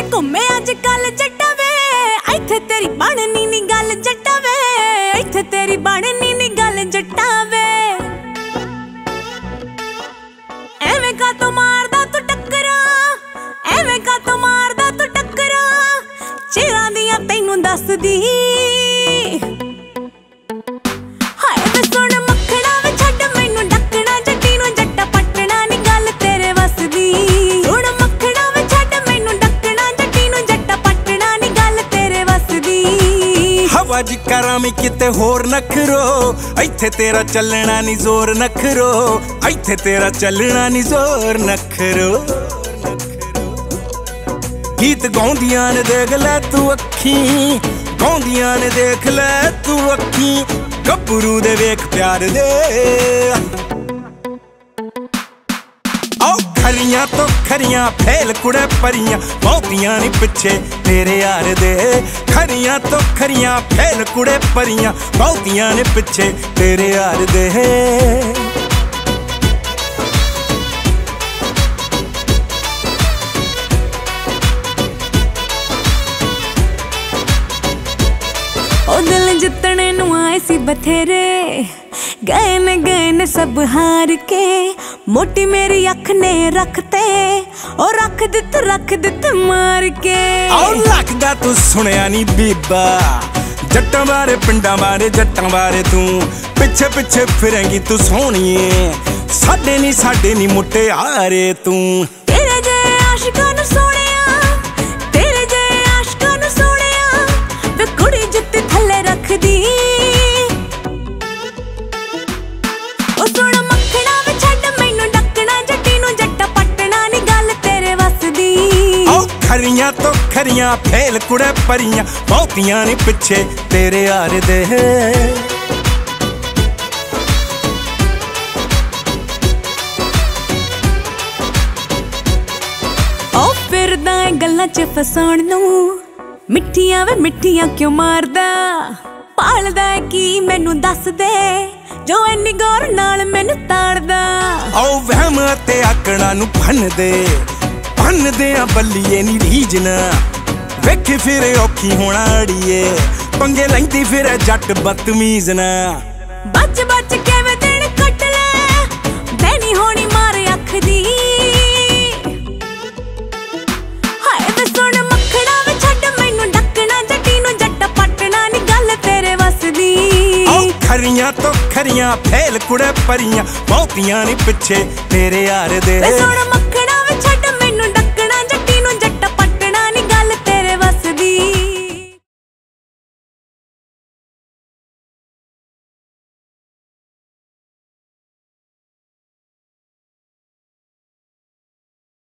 घूमे अजकल जट्टा वे, इत्थे तेरी बननी नी गल जट्टा वे, इत्थे तेरी बननी नी गल जट्टा वे। एवें का तो मारदा तू टक्करा, एवें का तो मारदा तू टक्करा, चिरां दियां तैनूं दसदी। हाय वे सुण मक्खड़ा वे छड्ड मैनूं डकना, जट्टी नूं जट्टा पटना नी गल तेरे वसदी। सुण मक्खड़ा वे छड्ड मैनूं डकना, जट्टी नूं जट्टा पटना नी गल तेरे वसदी। हवा जी करां मैं किते होर नखरो, इत्थे तेरा चलना नी जोर नखरो, इत्थे तेरा चलना नी जोर नखरो। गीत गाउंदियां ने देख लै तू अखी, गाउंदियां ने देख लै तू अखी, गब्बरू दे वेख प्यार दे। आओ खरियां तो खरियां फेल कुड़े परियां, बहुतियां नी पिछे तेरे यार दे। खरियां तो खरियां फेल कुड़े परियां, बहुतियां ने पिछे तेरे यार दे। ओ दिल जितने नूं आए सी बथेरे, गए ने सब हार के। मोटी मेरी अख ने रखते, ओ रख दित मार के। आओ लगदा तू सुनिया नी बीबा, जट्टां बारे पिंडां बारे जट्टां बारे तू पिछे पिछे फिरेंगी तू सोहणीए, साडे नी मुटियारे तू। तेरे जे आशिकां नूं सोहणिया, तेरे जे आशिकां नूं सोहणिया, वे कुड़ी जुत्ती थल्ले रखदी। ओ सुण मक्खड़ा वे छड्ड मैनूं डकना, जट्टी नूं जट्टा पटना नी गल तेरे वसदी। आओ खरियां तो खरियां फेल कुड़े परियां, बहुतियां नी पिछे तेरे यार दे। ओ फिरदा ऐ गल्लां च फसाउण नूं, मिठियां वे मिठियां क्यों मारदा। पालदा ऐ की मैनूं दस दे, जो इन्नी गौर नाल मैनूं ताड़दा। आओ वहम ते आकड़ा नूं भन्न दे आ बल्लीए नी रीजना, वेखी फिर औखी होना अड़िए, पंगे लैंदी फिर जट बदतमीज ना। बच के वे दिन कट ले, बैनी होनी मार अख दी। हाय वे सुण मक्खड़ा वे छड्ड मैनूं डकना, जट्टी नूं जट्टा पटना नी गल तेरे वसदी। आओ खरियां तो खरियां फेल कुड़े परियां, बहुतियां नी पिछे तेरे यार दे। वे सुण मक्खड़ा